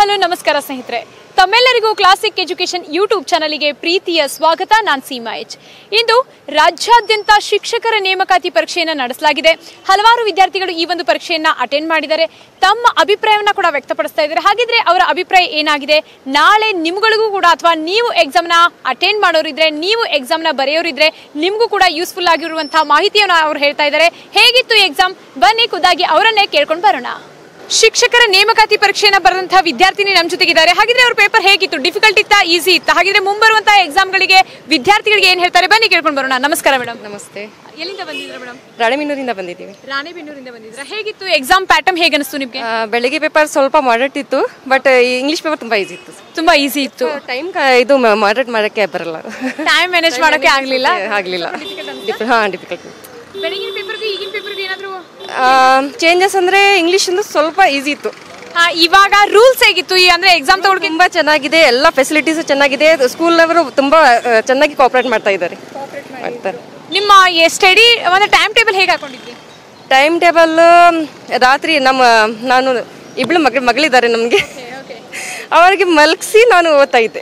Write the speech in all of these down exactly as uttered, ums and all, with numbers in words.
Hello ನಮಸ್ಕಾರ ಸ್ನೇಹಿತರೆ, ತಮ್ಮೆಲ್ಲರಿಗೂ ಕ್ಲಾಸಿಕ್ ಎಜುಕೇಶನ್ ಯೂಟ್ಯೂಬ್ ಚಾನಲ್ಗೆ ಪ್ರೀತಿಯ ಸ್ವಾಗತ. ನಾನು ಸೀಮಾ ಎಚ್. ಇಂದು ರಾಜ್ಯಾದ್ಯಂತ ಶಿಕ್ಷಕರ ನೇಮಕಾತಿ ಪರೀಕ್ಷೆಯನ್ನು ನಡೆಸಲಾಗಿದೆ. ಹಲವಾರು ವಿದ್ಯಾರ್ಥಿಗಳು ಈ ಒಂದು ಪರೀಕ್ಷೆಯನ್ನು ಅಟೆಂಡ್ ಮಾಡಿದ್ದಾರೆ, ತಮ್ಮ ಅಭಿಪ್ರಾಯವನ್ನು ಕೂಡ ವ್ಯಕ್ತಪಡಿಸ್ತಾ ಇದ್ದಾರೆ. ಹಾಗಿದ್ರೆ ಅವರ ಅಭಿಪ್ರಾಯ ಏನಾಗಿದೆ, ನಾಳೆ ನಿಮ್ಗಳಿಗೂ ಕೂಡ ಅಥವಾ ನೀವು ಎಕ್ಸಾಮ್ನ ಅಟೆಂಡ್ ಮಾಡೋರಿದ್ರೆ, ನೀವು ಎಕ್ಸಾಮ್ನ ಬರೆಯೋರಿದ್ರೆ ನಿಮಗೂ ಕೂಡ ಯೂಸ್ಫುಲ್ ಆಗಿರುವಂತಹ ಮಾಹಿತಿಯನ್ನು ಅವರು ಹೇಳ್ತಾ ಇದ್ದಾರೆ. ಹೇಗಿತ್ತು ಎಕ್ಸಾಮ್, ಬನ್ನಿ ಖುದ್ದಾಗಿ ಅವರನ್ನೇ ಕೇಳ್ಕೊಂಡು ಬರೋಣ. ಶಿಕ್ಷಕರ ನೇಮಕಾತಿ ಪರೀಕ್ಷೆಯನ್ನು ಬರೆದಂತಹ ವಿದ್ಯಾರ್ಥಿನಿ ನಮ್ಮ ಜೊತೆಗಿದ್ದಾರೆ. ಹಾಗಿದ್ರೆ ಅವ್ರ ಪೇಪರ್ ಹೇಗಿತ್ತು, ಡಿಫಿಕಲ್ಟ್ ಇತ್ತಾ, ಈಸಿ ಇತ್ತಾ? ಹಾಗಿದ್ರೆ ಮುಂಬರುವಂತಹ ಎಕ್ಸಾಮ್ಗಳಿಗೆ ವಿದ್ಯಾರ್ಥಿಗಳಿಗೆ ಏನ್ ಹೇಳ್ತಾರೆ, ಬನ್ನಿ ಕೇಳ್ಕೊಂಡು ಬರೋಣ. ನಮಸ್ಕಾರ ಮೇಡಮ್. ನಮಸ್ತೆ. ಎಲ್ಲಿಂದ ಬಂದಿದ್ರ ಮೇಡಮ್? ರಾಣೆಬೆನ್ನೂರಿಂದ ಬಂದಿದ್ದೀವಿ. ರಾಣೆಬೆನ್ನೂರಿಂದ ಬಂದಿದ್ರ. ಹೇಗಿತ್ತು ಎಕ್ಸಾಮ್ ಪ್ಯಾಟರ್ನ್, ಹೇಗೆ ಅನಿಸ್ತು ನಿಮಗೆ? ಬೆಳಗ್ಗೆ ಪೇಪರ್ ಸ್ವಲ್ಪ ಮಾಡರ್ಟ್ ಇತ್ತು, ಬಟ್ ಇಂಗ್ಲಿಷ್ ಪೇಪರ್ ತುಂಬಾ ಈಸಿ ಇತ್ತು. ತುಂಬಾ ಈಸಿ ಇತ್ತು. ಟೈಮ್ ಇದು ಮಾಡರ್ಟ್ ಮಾಡಕ್ಕೆ ಬರಲ್ಲ, ಟೈಮ್ ಮ್ಯಾನೇಜ್ ಮಾಡಕ್ಕೆ ಆಗ್ಲಿಲ್ಲ ಆಗ್ಲಿಲ್ಲ ಹಾ ಡಿಫಿಕಲ್ಟ್. ಬೆಳಗಿನ ಪೇಪರ್ಗೆ ಈಗಿನ ಪೇಪರ್ಗೆ ಏನಾದ್ರು ಚೇಂಜಸ್ ಅಂದ್ರೆ ಇಂಗ್ಲಿಷ್ ಇಂದು ಸ್ವಲ್ಪ ಈಸಿ ಇತ್ತು. ಇವಾಗ ರೂಲ್ಸ್ ಹೇಗಿತ್ತು, ಅಂದ್ರೆ ಎಕ್ಸಾಮ್ ತಗೊಳ್ಕೆ ತುಂಬಾ ಚೆನ್ನಾಗಿದೆ, ಎಲ್ಲ ಫೆಸಿಲಿಟೀಸ್ ಚೆನ್ನಾಗಿದೆ, ಸ್ಕೂಲ್ ಅವರು ತುಂಬಾ ಚೆನ್ನಾಗಿ ಕೋಆಪರೇಟ್ ಮಾಡ್ತಾ ಇದ್ದಾರೆ. ನಿಮ್ಮ ಸ್ಟಡಿ ಒಂದು ಟೈಮ್ ಟೇಬಲ್ ಹೇಗೆ ಹಾಕೊಂಡಿದ್ರಿ? ಟೈಮ್ ಟೇಬಲ್ ರಾತ್ರಿ ನಮ್ಮ ನಾನು ಇಬ್ಳು ಮಗಳ ಮಗಳಿದ್ದಾರೆ ನಮಗೆ, ಅವರಿಗೆ ಮಲಗಿಸಿ ನಾನು ಓದ್ತಾ ಇದ್ದೆ.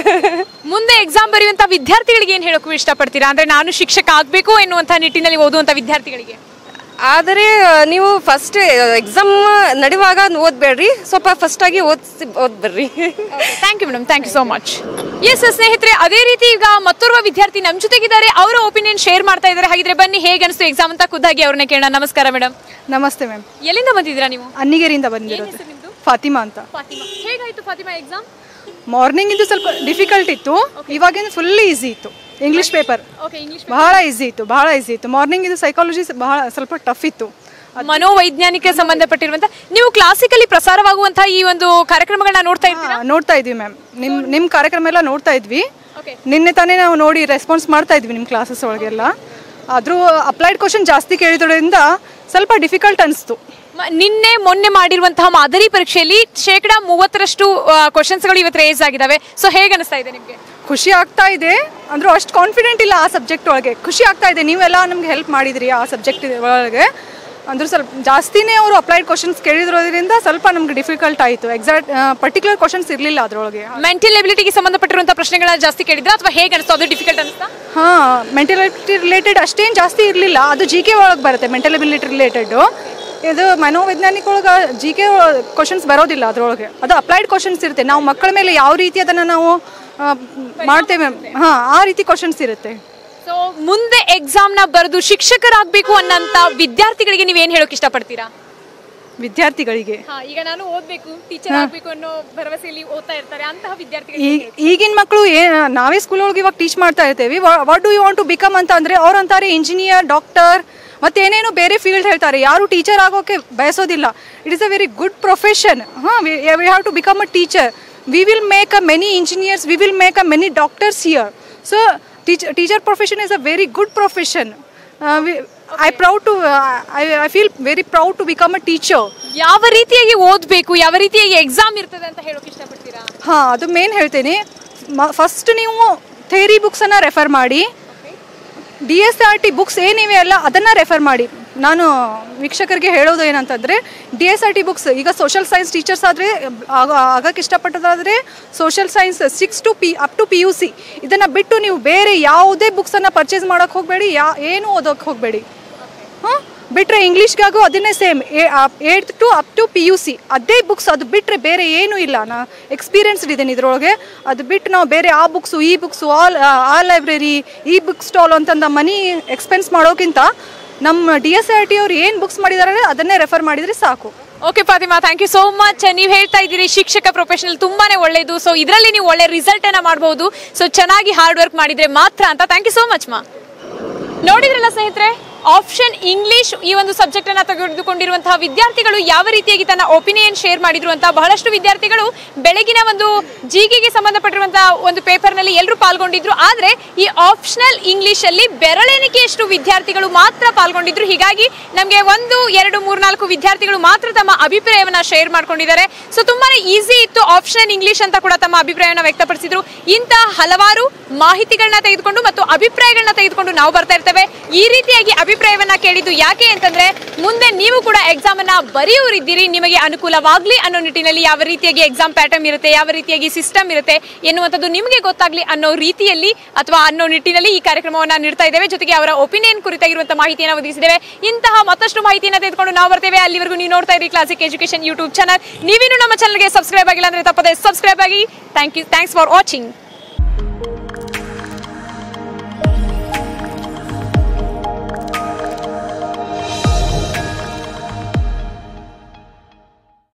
ಮುಂದೆ ಎಕ್ಸಾಮ್ ಬರೆಯುವಂತ ವಿದ್ಯಾರ್ಥಿಗಳಿಗೆ ಏನ್ ಹೇಳೋಕೆ ಇಷ್ಟಪಡ್ತೀರಾ? ಅಂದ್ರೆ ನಾನು ಶಿಕ್ಷಕ ಆಗ್ಬೇಕು ಎನ್ನುವಂತ ನಿಟ್ಟಿನಲ್ಲಿ ಓದುವಂತ ವಿದ್ಯಾರ್ಥಿಗಳಿಗೆ. ಆದರೆ ನೀವು ಫಸ್ಟ್ ಎಕ್ಸಾಮ್ ನಡೆಯುವಾಗ ಓದ್ಬೇಡ್ರಿ, ಸ್ವಲ್ಪ ಫಸ್ಟ್ ಆಗಿ ಓದಿಸಿ ಓದ್ಬರ್ರಿ. Thank you madam, thank you so much. Yes ಸ್ನೇಹಿತರೆ, ಅದೇ ರೀತಿ ಈಗ ಮತ್ತೋರ್ವ ವಿದ್ಯಾರ್ಥಿ ನಮ್ಮ ಜೊತೆಗಿದ್ದಾರೆ, ಅವರ ಒಪಿನಿಯನ್ ಶೇರ್ ಮಾಡ್ತಾ ಇದ್ದಾರೆ. ಹಾಗಿದ್ರೆ ಬನ್ನಿ ಹೇಗೆ ಅನಿಸ್ತು ಎಕ್ಸಾಮ್ ಅಂತ ಖುದ್ದಾಗಿ ಅವ್ರನ್ನ ಕೇಳೋಣ. ನಮಸ್ಕಾರ ಮೇಡಮ್. ನಮಸ್ತೆ ಮ್ಯಾಮ್. ಎಲ್ಲಿಂದ ಬಂದಿದ್ದೀರಾ ನೀವು? ಅನ್ನಿಗೇರಿಯಿಂದ ಬಂದಿರೋದು. ಫಾತಿಮಾ ಅಂತ. ಫಾತಿಮಾ, ಹೇಗಾಯ್ತು ಫಾತಿಮಾ ಎಕ್ಸಾಮ್? ಮಾರ್ನಿಂಗ್ ಇದು ಸ್ವಲ್ಪ ಡಿಫಿಕಲ್ಟ್ ಇತ್ತು, ಇವಾಗಿಂದ ಫುಲ್ ಈಸಿ ಇತ್ತು. ಇಂಗ್ಲಿಷ್ ಪೇಪರ್ ಬಹಳ ಈಸಿ ಇತ್ತು, ಬಹಳ ಈಸಿ ಇತ್ತು. ಮಾರ್ನಿಂಗ್ ಇದು ಸೈಕಾಲಜಿ ಬಹಳ ಸ್ವಲ್ಪ ಟಫ್ ಇತ್ತು. ಮನೋವೈಜ್ಞಾನಿಕ ಸಂಬಂಧಪಟ್ಟಿರುವಂತ ನೀವು ಕ್ಲಾಸಿಕಲಿ ಪ್ರಸಾರವಾಗುವಂತಹ ಈ ಒಂದು ಕಾರ್ಯಕ್ರಮಗಳನ್ನ ನೋಡ್ತಾ ಇದ್ದೀರಾ? ನೋಡ್ತಾ ಇದ್ವಿ ಮ್ಯಾಮ್, ನಿಮ್ ನಿಮ್ ಕಾರ್ಯಕ್ರಮ ಎಲ್ಲ ನೋಡ್ತಾ ಇದ್ವಿ. ನಿನ್ನೆ ತಾನೇ ನಾವು ನೋಡಿ ರೆಸ್ಪಾನ್ಸ್ ಮಾಡ್ತಾ ಇದ್ವಿ ನಿಮ್ಮ ಕ್ಲಾಸಸ್ ಒಳಗೆಲ್ಲ. ಆದ್ರೂ ಅಪ್ಲೈಡ್ ಕ್ವಶನ್ ಜಾಸ್ತಿ ಕೇಳಿದ್ರಿಂದ ಸ್ವಲ್ಪ ಡಿಫಿಕಲ್ಟ್ ಅನಿಸ್ತು. ನಿನ್ನೆ ಮೊನ್ನೆ ಮಾಡಿರುವಂತಹ ಮಾದರಿ ಪರೀಕ್ಷೆಯಲ್ಲಿ ಶೇಕಡಾ ಮೂವತ್ತರಷ್ಟು ಕ್ವಶನ್ಸ್ಗಳು ಇವತ್ತು ರೇಸ್ ಆಗಿದಾವೆ. ಸೊ ಹೇಗೆ ಅನಿಸ್ತಾ ಇದೆ ನಿಮಗೆ? ಖುಷಿ ಆಗ್ತಾ ಇದೆ, ಅಂದ್ರೂ ಅಷ್ಟು ಕಾನ್ಫಿಡೆಂಟ್ ಇಲ್ಲ ಆ ಸಬ್ಜೆಕ್ಟ್ ಒಳಗೆ. ಖುಷಿ ಆಗ್ತಾ ಇದೆ, ನೀವೆಲ್ಲ ನಮ್ಗೆ ಹೆಲ್ಪ್ ಮಾಡಿದ್ರಿ ಆ ಸಬ್ಜೆಕ್ಟ್ ಒಳಗೆ. ಅಂದ್ರೆ ಸ್ವಲ್ಪ ಜಾಸ್ತಿನೇ ಅವರು ಅಪ್ಲೈಡ್ ಕ್ವಶನ್ಸ್ ಕೇಳಿದ್ರೋದ್ರಿಂದ ಸ್ವಲ್ಪ ನಮ್ಗೆ ಡಿಫಿಕಲ್ಟ್ ಆಯಿತು. ಎಕ್ಸಾಕ್ಟ್ ಪರ್ಟಿಕ್ಯುಲರ್ ಕ್ವಶನ್ಸ್ ಇರಲಿಲ್ಲ ಅದರೊಳಗೆ. ಮೆಂಟಲ್ ಎಬಿಲಿಟಿಗೆ ಸಂಬಂಧಪಟ್ಟಿರುವಂತಹ ಪ್ರಶ್ನೆಗಳ ಜಾಸ್ತಿ ಕೇಳಿದ್ರೆ ಅಥವಾ ಹೇಗೆ ಅನಿಸ್ತು, ಅದು ಡಿಫಿಕಲ್ಟ್ ಅನಿಸ್ತಾ? ಹಾಂ, ಮೆಂಟಲ್ ಎಬಿಲಿಟಿ ರಿಲೇಟೆಡ್ ಅಷ್ಟೇನು ಜಾಸ್ತಿ ಇರಲಿಲ್ಲ. ಅದು ಜಿ ಕೆ ಒಳಗೆ ಬರುತ್ತೆ, ಮೆಂಟಲ್ ಎಬಿಲಿಟಿ ರಿಲೇಟೆಡು. ಇದು ಮನೋವೈಜ್ಞಾನಿಕ ಒಳಗೆ ಜಿ ಕೆ ಕ್ವಶನ್ಸ್ ಬರೋದಿಲ್ಲ ಅದರೊಳಗೆ. ಅದು ಅಪ್ಲೈಡ್ ಕ್ವಶನ್ಸ್ ಇರುತ್ತೆ, ನಾವು ಮಕ್ಕಳ ಮೇಲೆ ಯಾವ ರೀತಿ ಅದನ್ನು ನಾವು ಮಾಡ್ತೇವೆ, ಹಾಂ ಆ ರೀತಿ ಕ್ವಶನ್ಸ್ ಇರುತ್ತೆ. ಸೊ ಮುಂದೆ ಎಕ್ಸಾಮ್ನ ಬರೆದು ಶಿಕ್ಷಕರಾಗಬೇಕು ಅನ್ನೋಂಥ ವಿದ್ಯಾರ್ಥಿಗಳಿಗೆ ನೀವೇನು ಹೇಳೋಕೆ ಇಷ್ಟಪಡ್ತೀರಾ? ವಿದ್ಯಾರ್ಥಿಗಳಿಗೆ ಈಗ ನಾನು ಓದಬೇಕು, ಟೀಚರ್ ಆಗಬೇಕು ಅನ್ನೋ ಭರವಸೆಯಲ್ಲಿ ಓದ್ತಾ ಇರ್ತಾರೆ ಅಂತಹ ವಿದ್ಯಾರ್ಥಿಗಳು. ಈಗಿನ ಮಕ್ಕಳು ಏ ನಾವೇ ಸ್ಕೂಲ್ ಒಳಗೆ ಇವಾಗ ಟೀಚ್ ಮಾಡ್ತಾ ಇರ್ತೇವೆ. What do you want to become ಅಂತ ಅಂದರೆ ಅವ್ರು ಅಂತಾರೆ ಇಂಜಿನಿಯರ್, ಡಾಕ್ಟರ್, ಮತ್ತೇನೇನು ಬೇರೆ ಫೀಲ್ಡ್ ಹೇಳ್ತಾರೆ. ಯಾರು ಟೀಚರ್ ಆಗೋಕೆ ಬಯಸೋದಿಲ್ಲ. It is a very good profession. ಹಾಂ, we have to become a teacher. We will make a many engineers, we will make a many doctors here. So teacher teacher profession is a very good profession. I proud to I I feel very proud to become a teacher. ಯಾವ ರೀತಿಯಾಗಿ ಓದಬೇಕು, ಯಾವ ರೀತಿಯಾಗಿ exam ಇರ್ತದೆ ಅಂತ ಹೇಳೋಕೆ ಇಷ್ಟಪಡ್ತೀರಾ? ಹಾಂ, ಅದು ಮೇನ್ ಹೇಳ್ತೀನಿ. ಫಸ್ಟ್ ನೀವು ಥೇರಿ ಬುಕ್ಸನ್ನು ರೆಫರ್ ಮಾಡಿ, D S R T books ಏನಿವೆ ಅಲ್ಲ ಅದನ್ನು ರೆಫರ್ ಮಾಡಿ. ನಾನು ವೀಕ್ಷಕರಿಗೆ ಹೇಳೋದು ಏನಂತಂದರೆ, D S R T books, ಈಗ ಸೋಷಲ್ ಸೈನ್ಸ್ ಟೀಚರ್ಸ್ ಆದರೆ ಆಗ ಆಗಕ್ಕೆ ಇಷ್ಟಪಟ್ಟದಾದರೆ social science six to P up to P U C ಇದನ್ನು ಬಿಟ್ಟು ನೀವು ಬೇರೆ ಯಾವುದೇ ಬುಕ್ಸನ್ನು ಪರ್ಚೇಸ್ ಮಾಡೋಕ್ಕೆ ಹೋಗಬೇಡಿ, ಯಾ ಏನೂ ಓದೋಕ್ಕೆ ಹೋಗಬೇಡಿ. ಹಾಂ, ಬಿಟ್ಟರೆ ಇಂಗ್ಲೀಷ್ಗಾಗೂ ಅದನ್ನೇ same eight to up to P U C ಅದೇ ಬುಕ್ಸ್. ಅದು ಬಿಟ್ಟರೆ ಬೇರೆ ಏನೂ ಇಲ್ಲ. ನಾ ಎಕ್ಸ್ಪೀರಿಯನ್ಸ್ಡ್ ಇದ್ದೀನಿ ಇದರೊಳಗೆ. ಅದು ಬಿಟ್ಟು ನಾವು ಬೇರೆ ಆ ಬುಕ್ಸು ಈ ಬುಕ್ಸು ಆಲ್ ಆ ಲೈಬ್ರರಿ ಈ ಬುಕ್ ಸ್ಟಾಲ್ ಅಂತಂದ ಮನಿ ಎಕ್ಸ್ಪೆನ್ಸ್ ಮಾಡೋಕ್ಕಿಂತ ನಮ್ಮ ಡಿ ಎಸ್ ಆರ್ ಟಿ ಅವ್ರು ಏನು ಬುಕ್ಸ್ ಮಾಡಿದ್ದಾರೆ ಅದನ್ನೇ ರೆಫರ್ ಮಾಡಿದರೆ ಸಾಕು. Okay Fatima, thank you so much. ನೀವು ಹೇಳ್ತಾ ಇದ್ದೀರಿ ಶಿಕ್ಷಕ ಪ್ರೊಫೆಷನಲ್ ತುಂಬಾನೇ ಒಳ್ಳೆಯದು, ಸೊ ಇದರಲ್ಲಿ ನೀವು ಒಳ್ಳೆ ರಿಸಲ್ಟ್ ಅನ್ನ ಮಾಡಬಹುದು. ಸೊ ಚೆನ್ನಾಗಿ ಹಾರ್ಡ್ ವರ್ಕ್ ಮಾಡಿದ್ರೆ ಮಾತ್ರ ಅಂತ. ಥ್ಯಾಂಕ್ ಯು ಸೋ ಮಚ್ ಮಾ. ನೋಡಿದ್ರಲ್ಲ ಸ್ನೇಹಿತರೆ, ಆಪ್ಷನ್ ಇಂಗ್ಲಿಷ್ ಈ ಒಂದು ಸಬ್ಜೆಕ್ಟ್ ಅನ್ನ ತೆಗೆದುಕೊಂಡಿರುವಂತಹ ವಿದ್ಯಾರ್ಥಿಗಳು ಯಾವ ರೀತಿಯಾಗಿ ತನ್ನ ಒಪಿನಿಯನ್ ಶೇರ್ ಮಾಡಿದ್ರು ಅಂತ. ಬಹಳಷ್ಟು ವಿದ್ಯಾರ್ಥಿಗಳು ಬೆಳಗಿನ ಒಂದು ಜಿಕೆಗೆ ಸಂಬಂಧಪಟ್ಟಿರುವಂತಹ ಒಂದು ಪೇಪರ್ ನಲ್ಲಿ ಎಲ್ಲರೂ ಪಾಲ್ಗೊಂಡಿದ್ರು. ಆದ್ರೆ ಈ ಆಪ್ಷನಲ್ ಇಂಗ್ಲಿಷ್ ಅಲ್ಲಿ ಬೆರಳೆಣಿಕೆಯಷ್ಟು ವಿದ್ಯಾರ್ಥಿಗಳು ಮಾತ್ರ ಪಾಲ್ಗೊಂಡಿದ್ರು. ಹೀಗಾಗಿ ನಮಗೆ ಒಂದು ಎರಡು ಮೂರ್ನಾಲ್ಕು ವಿದ್ಯಾರ್ಥಿಗಳು ಮಾತ್ರ ತಮ್ಮ ಅಭಿಪ್ರಾಯವನ್ನ ಶೇರ್ ಮಾಡ್ಕೊಂಡಿದ್ದಾರೆ. ಸೊ ತುಂಬಾನೇ ಈಸಿ ಇತ್ತು ಆಪ್ಷನಲ್ ಇಂಗ್ಲಿಷ್ ಅಂತ ಕೂಡ ತಮ್ಮ ಅಭಿಪ್ರಾಯವನ್ನ ವ್ಯಕ್ತಪಡಿಸಿದ್ರು. ಇಂತಹ ಹಲವಾರು ಮಾಹಿತಿಗಳನ್ನ ತೆಗೆದುಕೊಂಡು ಮತ್ತು ಅಭಿಪ್ರಾಯಗಳನ್ನ ತೆಗೆದುಕೊಂಡು ನಾವು ಬರ್ತಾ ಇರ್ತೇವೆ. ಈ ರೀತಿಯಾಗಿ ಅಭಿಪ್ರಾಯವನ್ನ ಕೇಳಿದ್ದು ಯಾಕೆ ಅಂತಂದ್ರೆ ಮುಂದೆ ನೀವು ಕೂಡ ಎಕ್ಸಾಮ್ ಅನ್ನ ಬರೆಯೋರಿದ್ದೀರಿ, ನಿಮಗೆ ಅನುಕೂಲವಾಗ್ಲಿ ಅನ್ನೋ ನಿಟ್ಟಿನಲ್ಲಿ ಯಾವ ರೀತಿಯಾಗಿ ಎಕ್ಸಾಮ್ ಪ್ಯಾಟರ್ನ್ ಇರುತ್ತೆ, ಯಾವ ರೀತಿಯಾಗಿ ಸಿಸ್ಟಮ್ ಇರುತ್ತೆ ಎನ್ನುವಂಥದ್ದು ನಿಮಗೆ ಗೊತ್ತಾಗ್ಲಿ ಅನ್ನೋ ರೀತಿಯಲ್ಲಿ ಅಥವಾ ಅನ್ನೋ ನಿಟ್ಟಿನಲ್ಲಿ ಈ ಕಾರ್ಯಕ್ರಮವನ್ನ ನೀಡ್ತಾ ಇದ್ದೇವೆ. ಜೊತೆಗೆ ಅವರ ಒಪಿನಿಯನ್ ಕುರಿತಾಗಿರುವಂತಹ ಮಾಹಿತಿಯನ್ನು ಒದಗಿಸಿದ್ದೇವೆ. ಇಂತಹ ಮತ್ತಷ್ಟು ಮಾಹಿತಿಯನ್ನು ತೆಗೆದುಕೊಂಡು ನಾವು ಬರ್ತೇವೆ. ಅಲ್ಲಿವರೆಗೂ ನೀವು ನೋಡ್ತಾ ಇರಿ ಕ್ಲಾಸಿಕ್ ಎಜುಕೇಶನ್ ಯೂಟ್ಯೂಬ್ ಚಾನಲ್. ನೀವಿನ್ನು ನಮ್ಮ ಚಾನಲ್ಗೆ ಸಬ್ಸ್ಕ್ರೈಬ್ ಆಗಿಲ್ಲ ಅಂದ್ರೆ ತಪ್ಪದೆ ಸಬ್ಸ್ಕ್ರೈಬ್ ಆಗಿ. Thank you thanks for watching.